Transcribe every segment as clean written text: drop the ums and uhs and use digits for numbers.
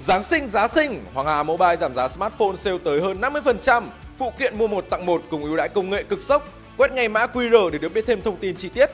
Giáng sinh giá sinh, Hoàng Hà Mobile giảm giá smartphone sale tới hơn 50%, phụ kiện mua 1 tặng 1 cùng ưu đãi công nghệ cực sốc. Quét ngay mã QR để được biết thêm thông tin chi tiết.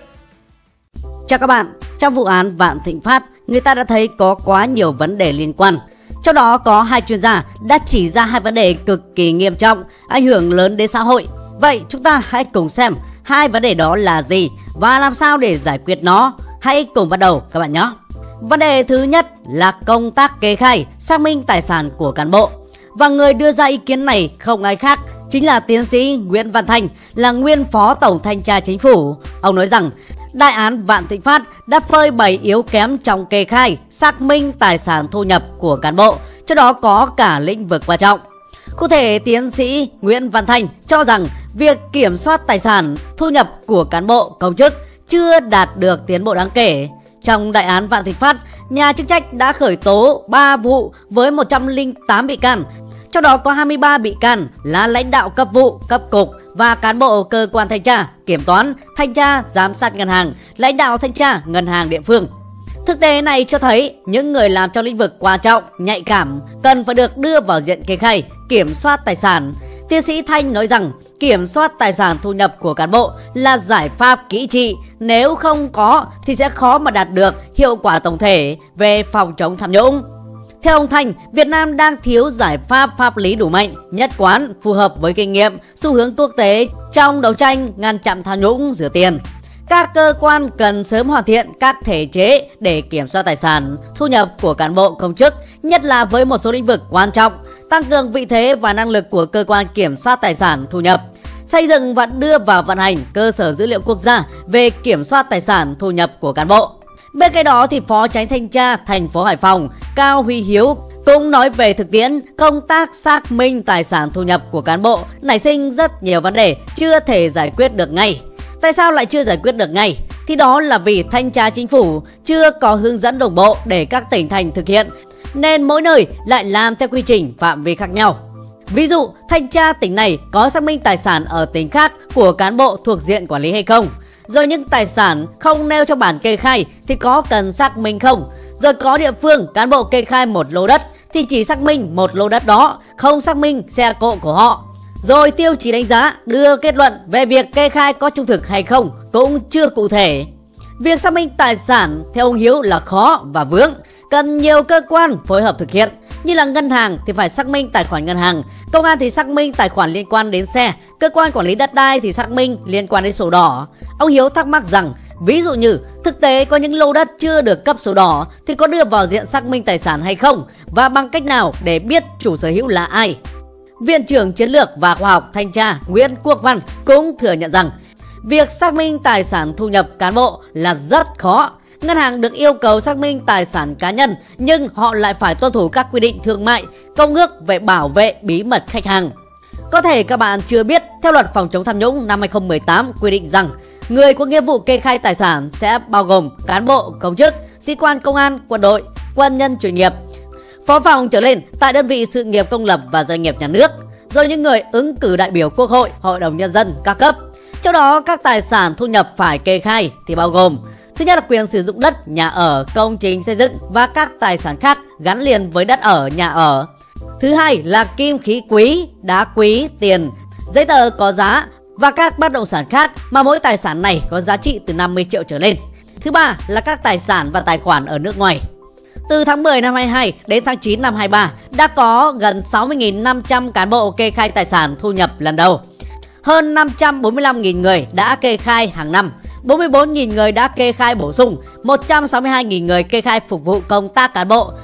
Chào các bạn, trong vụ án Vạn Thịnh Phát, người ta đã thấy có quá nhiều vấn đề liên quan. Trong đó có 2 chuyên gia đã chỉ ra 2 vấn đề cực kỳ nghiêm trọng, ảnh hưởng lớn đến xã hội. Vậy chúng ta hãy cùng xem 2 vấn đề đó là gì và làm sao để giải quyết nó. Hãy cùng bắt đầu các bạn nhé. Vấn đề thứ nhất là công tác kê khai, xác minh tài sản của cán bộ. Và người đưa ra ý kiến này không ai khác chính là tiến sĩ Nguyễn Văn Thành, là nguyên phó tổng thanh tra chính phủ. Ông nói rằng đại án Vạn Thịnh Phát đã phơi bày yếu kém trong kê khai, xác minh tài sản thu nhập của cán bộ, trong đó có cả lĩnh vực quan trọng. Cụ thể, tiến sĩ Nguyễn Văn Thành cho rằng việc kiểm soát tài sản thu nhập của cán bộ công chức chưa đạt được tiến bộ đáng kể. Trong đại án Vạn Thịnh Phát, nhà chức trách đã khởi tố 3 vụ với 108 bị can. Trong đó có 23 bị can là lãnh đạo cấp vụ, cấp cục và cán bộ cơ quan thanh tra, kiểm toán, thanh tra, giám sát ngân hàng, lãnh đạo thanh tra ngân hàng địa phương. Thực tế này cho thấy những người làm trong lĩnh vực quan trọng, nhạy cảm cần phải được đưa vào diện kê khai, kiểm soát tài sản. Tiến sĩ Thanh nói rằng kiểm soát tài sản thu nhập của cán bộ là giải pháp kỹ trị, nếu không có thì sẽ khó mà đạt được hiệu quả tổng thể về phòng chống tham nhũng. Theo ông Thanh, Việt Nam đang thiếu giải pháp pháp lý đủ mạnh, nhất quán, phù hợp với kinh nghiệm, xu hướng quốc tế trong đấu tranh ngăn chặn tham nhũng rửa tiền. Các cơ quan cần sớm hoàn thiện các thể chế để kiểm soát tài sản, thu nhập của cán bộ công chức, nhất là với một số lĩnh vực quan trọng, tăng cường vị thế và năng lực của cơ quan kiểm soát tài sản thu nhập, xây dựng và đưa vào vận hành cơ sở dữ liệu quốc gia về kiểm soát tài sản thu nhập của cán bộ. Bên cạnh đó thì Phó Chánh Thanh tra thành phố Hải Phòng Cao Huy Hiếu cũng nói về thực tiễn công tác xác minh tài sản thu nhập của cán bộ nảy sinh rất nhiều vấn đề chưa thể giải quyết được ngay. Tại sao lại chưa giải quyết được ngay? Thì đó là vì thanh tra chính phủ chưa có hướng dẫn đồng bộ để các tỉnh thành thực hiện, nên mỗi nơi lại làm theo quy trình phạm vi khác nhau. Ví dụ, thanh tra tỉnh này có xác minh tài sản ở tỉnh khác của cán bộ thuộc diện quản lý hay không? Rồi những tài sản không nêu trong bản kê khai thì có cần xác minh không? Rồi có địa phương cán bộ kê khai một lô đất thì chỉ xác minh một lô đất đó, không xác minh xe cộ của họ. Rồi tiêu chí đánh giá đưa kết luận về việc kê khai có trung thực hay không cũng chưa cụ thể. Việc xác minh tài sản theo ông Hiếu là khó và vướng, cần nhiều cơ quan phối hợp thực hiện. Như là ngân hàng thì phải xác minh tài khoản ngân hàng, công an thì xác minh tài khoản liên quan đến xe, cơ quan quản lý đất đai thì xác minh liên quan đến sổ đỏ. Ông Hiếu thắc mắc rằng ví dụ như thực tế có những lô đất chưa được cấp sổ đỏ thì có đưa vào diện xác minh tài sản hay không, và bằng cách nào để biết chủ sở hữu là ai. Viện trưởng Chiến lược và Khoa học Thanh tra Nguyễn Quốc Văn cũng thừa nhận rằng việc xác minh tài sản thu nhập cán bộ là rất khó. Ngân hàng được yêu cầu xác minh tài sản cá nhân nhưng họ lại phải tuân thủ các quy định thương mại, công ước về bảo vệ bí mật khách hàng. Có thể các bạn chưa biết, theo luật phòng chống tham nhũng năm 2018 quy định rằng người có nghĩa vụ kê khai tài sản sẽ bao gồm cán bộ, công chức, sĩ quan công an, quân đội, quân nhân chuyên nghiệp, phó phòng trở lên tại đơn vị sự nghiệp công lập và doanh nghiệp nhà nước, rồi những người ứng cử đại biểu Quốc hội, Hội đồng Nhân dân các cấp. Trong đó các tài sản thu nhập phải kê khai thì bao gồm: thứ nhất là quyền sử dụng đất, nhà ở, công trình xây dựng và các tài sản khác gắn liền với đất ở, nhà ở. Thứ hai là kim khí quý, đá quý, tiền, giấy tờ có giá và các bất động sản khác mà mỗi tài sản này có giá trị từ 50 triệu trở lên. Thứ ba là các tài sản và tài khoản ở nước ngoài. Từ tháng 10 năm 22 đến tháng 9 năm 23 đã có gần 60.500 cán bộ kê khai tài sản thu nhập lần đầu. Hơn 545.000 người đã kê khai hàng năm, 44.000 người đã kê khai bổ sung, 162.000 người kê khai phục vụ công tác cán bộ,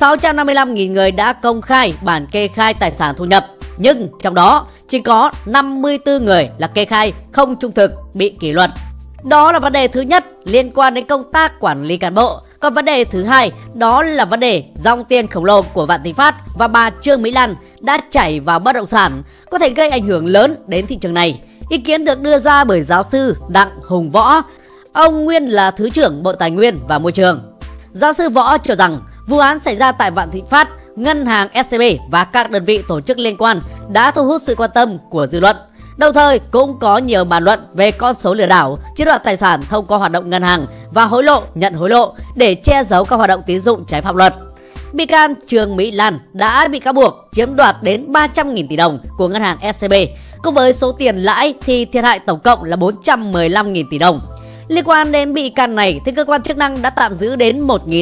655.000 người đã công khai bản kê khai tài sản thu nhập. Nhưng trong đó chỉ có 54 người là kê khai không trung thực, bị kỷ luật. Đó là vấn đề thứ nhất liên quan đến công tác quản lý cán bộ. Còn vấn đề thứ hai đó là vấn đề dòng tiền khổng lồ của Vạn Thịnh Phát và bà Trương Mỹ Lan đã chảy vào bất động sản, có thể gây ảnh hưởng lớn đến thị trường này. Ý kiến được đưa ra bởi giáo sư Đặng Hùng Võ, ông nguyên là Thứ trưởng Bộ Tài nguyên và Môi trường. Giáo sư Võ cho rằng vụ án xảy ra tại Vạn Thịnh Phát, ngân hàng SCB và các đơn vị tổ chức liên quan đã thu hút sự quan tâm của dư luận. Đồng thời cũng có nhiều bàn luận về con số lừa đảo, chiếm đoạt tài sản thông qua hoạt động ngân hàng và hối lộ, nhận hối lộ để che giấu các hoạt động tín dụng trái pháp luật. Bị can Trương Mỹ Lan đã bị cáo buộc chiếm đoạt đến 300.000 tỷ đồng của ngân hàng SCB, cùng với số tiền lãi thì thiệt hại tổng cộng là 415.000 tỷ đồng. Liên quan đến bị can này thì cơ quan chức năng đã tạm giữ đến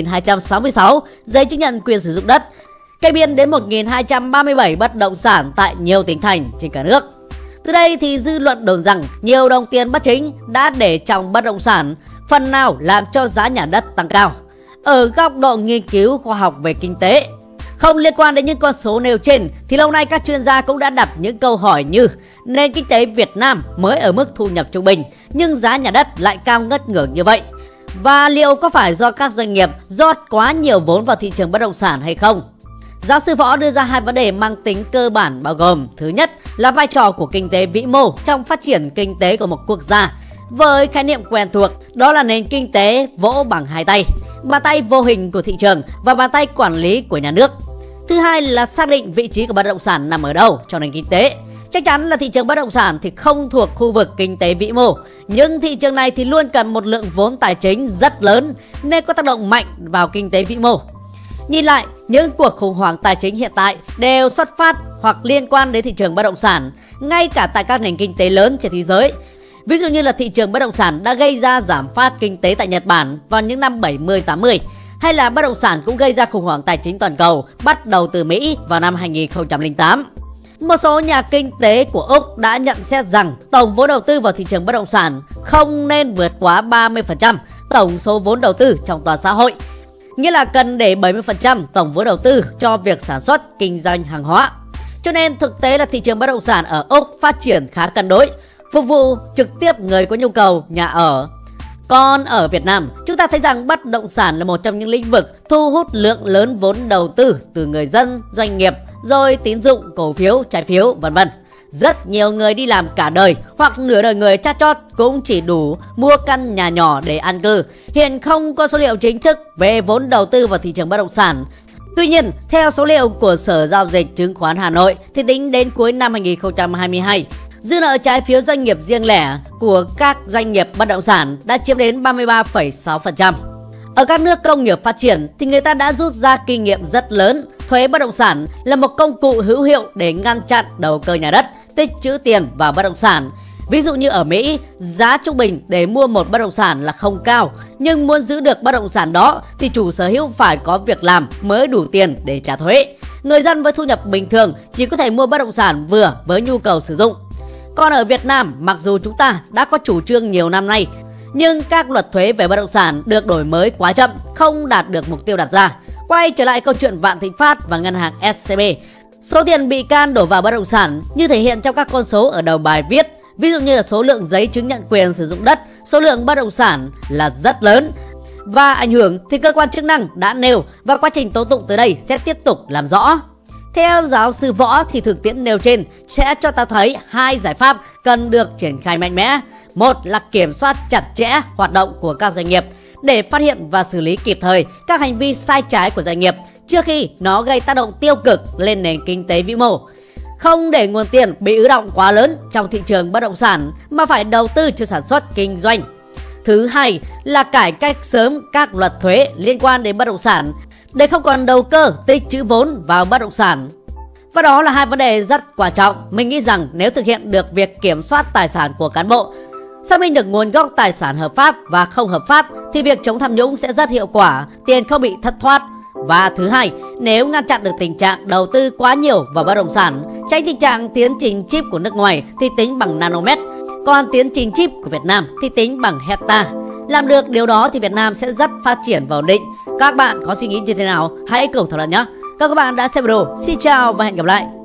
1.266 giấy chứng nhận quyền sử dụng đất, kê biên đến 1.237 bất động sản tại nhiều tỉnh thành trên cả nước. Từ đây thì dư luận đồn rằng nhiều đồng tiền bất chính đã để trong bất động sản, phần nào làm cho giá nhà đất tăng cao. Ở góc độ nghiên cứu khoa học về kinh tế, không liên quan đến những con số nêu trên thì lâu nay các chuyên gia cũng đã đặt những câu hỏi như nền kinh tế Việt Nam mới ở mức thu nhập trung bình nhưng giá nhà đất lại cao ngất ngưởng như vậy. Và liệu có phải do các doanh nghiệp rót quá nhiều vốn vào thị trường bất động sản hay không? Giáo sư Võ đưa ra hai vấn đề mang tính cơ bản bao gồm: thứ nhất là vai trò của kinh tế vĩ mô trong phát triển kinh tế của một quốc gia, với khái niệm quen thuộc đó là nền kinh tế vỗ bằng hai tay, bàn tay vô hình của thị trường và bàn tay quản lý của nhà nước. Thứ hai là xác định vị trí của bất động sản nằm ở đâu trong nền kinh tế. Chắc chắn là thị trường bất động sản thì không thuộc khu vực kinh tế vĩ mô, nhưng thị trường này thì luôn cần một lượng vốn tài chính rất lớn nên có tác động mạnh vào kinh tế vĩ mô. Nhìn lại, những cuộc khủng hoảng tài chính hiện tại đều xuất phát hoặc liên quan đến thị trường bất động sản, ngay cả tại các nền kinh tế lớn trên thế giới. Ví dụ như là thị trường bất động sản đã gây ra giảm phát kinh tế tại Nhật Bản vào những năm 70-80, hay là bất động sản cũng gây ra khủng hoảng tài chính toàn cầu bắt đầu từ Mỹ vào năm 2008. Một số nhà kinh tế của Úc đã nhận xét rằng tổng vốn đầu tư vào thị trường bất động sản không nên vượt quá 30% tổng số vốn đầu tư trong toàn xã hội, nghĩa là cần để 70% tổng vốn đầu tư cho việc sản xuất, kinh doanh hàng hóa. Cho nên thực tế là thị trường bất động sản ở Úc phát triển khá cân đối, phục vụ trực tiếp người có nhu cầu nhà ở. Còn ở Việt Nam, chúng ta thấy rằng bất động sản là một trong những lĩnh vực thu hút lượng lớn vốn đầu tư từ người dân, doanh nghiệp, rồi tín dụng, cổ phiếu, trái phiếu, vân vân. Rất nhiều người đi làm cả đời hoặc nửa đời người chát chót cũng chỉ đủ mua căn nhà nhỏ để an cư. Hiện không có số liệu chính thức về vốn đầu tư vào thị trường bất động sản. Tuy nhiên, theo số liệu của Sở Giao dịch Chứng khoán Hà Nội thì tính đến cuối năm 2022, dư nợ trái phiếu doanh nghiệp riêng lẻ của các doanh nghiệp bất động sản đã chiếm đến 33,6%. Ở các nước công nghiệp phát triển thì người ta đã rút ra kinh nghiệm rất lớn. Thuế bất động sản là một công cụ hữu hiệu để ngăn chặn đầu cơ nhà đất, tích trữ tiền vào bất động sản. Ví dụ như ở Mỹ, giá trung bình để mua một bất động sản là không cao, nhưng muốn giữ được bất động sản đó thì chủ sở hữu phải có việc làm mới đủ tiền để trả thuế. Người dân với thu nhập bình thường chỉ có thể mua bất động sản vừa với nhu cầu sử dụng. Còn ở Việt Nam, mặc dù chúng ta đã có chủ trương nhiều năm nay, nhưng các luật thuế về bất động sản được đổi mới quá chậm, không đạt được mục tiêu đặt ra. Quay trở lại câu chuyện Vạn Thịnh Phát và ngân hàng SCB, số tiền bị can đổ vào bất động sản như thể hiện trong các con số ở đầu bài viết, ví dụ như là số lượng giấy chứng nhận quyền sử dụng đất, số lượng bất động sản là rất lớn. Và ảnh hưởng thì cơ quan chức năng đã nêu và quá trình tố tụng tới đây sẽ tiếp tục làm rõ. Theo giáo sư Võ thì thực tiễn nêu trên sẽ cho ta thấy hai giải pháp cần được triển khai mạnh mẽ. Một là kiểm soát chặt chẽ hoạt động của các doanh nghiệp để phát hiện và xử lý kịp thời các hành vi sai trái của doanh nghiệp trước khi nó gây tác động tiêu cực lên nền kinh tế vĩ mô. Không để nguồn tiền bị ứ đọng quá lớn trong thị trường bất động sản mà phải đầu tư cho sản xuất kinh doanh. Thứ hai là cải cách sớm các luật thuế liên quan đến bất động sản để không còn đầu cơ tích trữ vốn vào bất động sản. Và đó là hai vấn đề rất quan trọng. Mình nghĩ rằng nếu thực hiện được việc kiểm soát tài sản của cán bộ, xác minh được nguồn gốc tài sản hợp pháp và không hợp pháp thì việc chống tham nhũng sẽ rất hiệu quả, tiền không bị thất thoát. Và thứ hai, nếu ngăn chặn được tình trạng đầu tư quá nhiều vào bất động sản, tránh tình trạng tiến trình chip của nước ngoài thì tính bằng nanomet, còn tiến trình chip của Việt Nam thì tính bằng hecta. Làm được điều đó thì Việt Nam sẽ rất phát triển và ổn định. Các bạn có suy nghĩ như thế nào? Hãy cùng thảo luận nhé. Các bạn đã xem video. Xin chào và hẹn gặp lại.